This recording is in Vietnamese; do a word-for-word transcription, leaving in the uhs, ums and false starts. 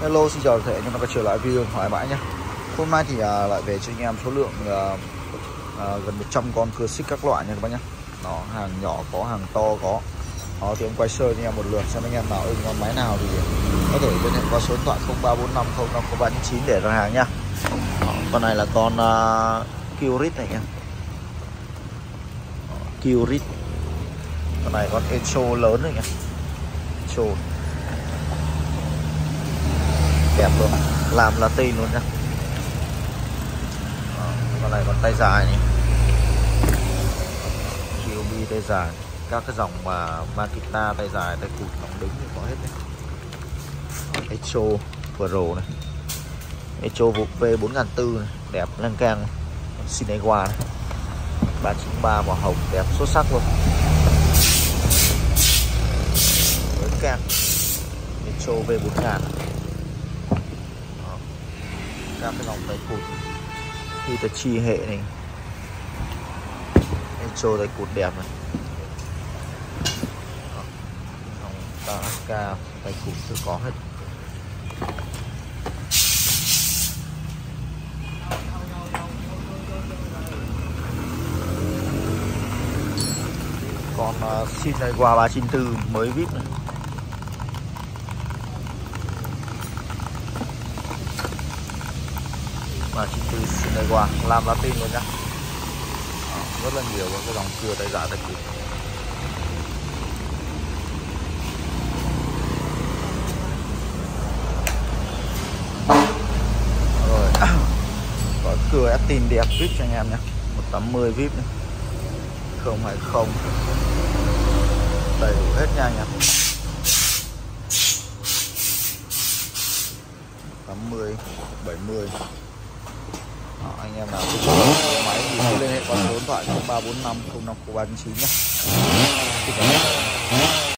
Hello, xin chào tất cả anh em đã trở lại video thoải mái nhé. Hôm nay thì à, lại về cho anh em số lượng à, à, gần một trăm con cưa xích các loại nha các bác nhé. Nó hàng nhỏ có, hàng to có. Đó thì em quay sơ cho anh em một lượt xem anh em nào ưng con máy nào thì có thể liên hệ qua số điện thoại không ba bốn năm không năm không ba chín để đặt hàng nhá. Đó, con này là con uh, Kyrit này nha. Kyrit. Con này con Echo lớn rồi nha. Echo đẹp luôn, làm Latin luôn nhá. Đó, con này còn tay dài này, quy ô bê tay dài, các cái dòng mà Makita tay dài, tay cụt, nóng đứng thì có hết này. Echo Pro này, Echo V bốn nghìn bốn trăm này, đẹp lăng cang. Sinewa này, ba chín ba màu hồng đẹp xuất sắc luôn. Với can Echo V bốn nghìn. Các cái dòng tay cụt Hitachi hệ này, Echo tay cụt đẹp này. Dòng Tanaka tay cụt chưa có hết. Còn uh, Sinewa ba chín tư mới vê i pê này. Ba chín tư Sinewa làm Latin luôn nhá. Đó, rất là nhiều cái dòng cưa tay giả tay cụt. Rồi có cưa Estin đẹp vê i pê cho anh em nhé, một tám mươi vê i pê này. Không hai không đầy đủ hết nha anh em. tám mươi bảy mươi. Đó, anh em nào thích máy thì cứ liên hệ qua số điện thoại không ba bốn năm không năm không ba chín nhé.